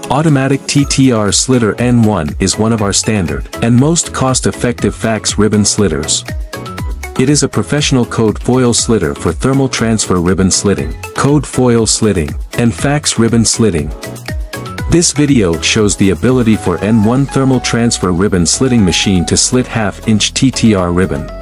Automatic TTR Slitter N1 is one of our standard and most cost-effective fax ribbon slitters. It is a professional code foil slitter for thermal transfer ribbon slitting, code foil slitting, and fax ribbon slitting. This video shows the ability for N1 thermal transfer ribbon slitting machine to slit half-inch TTR ribbon.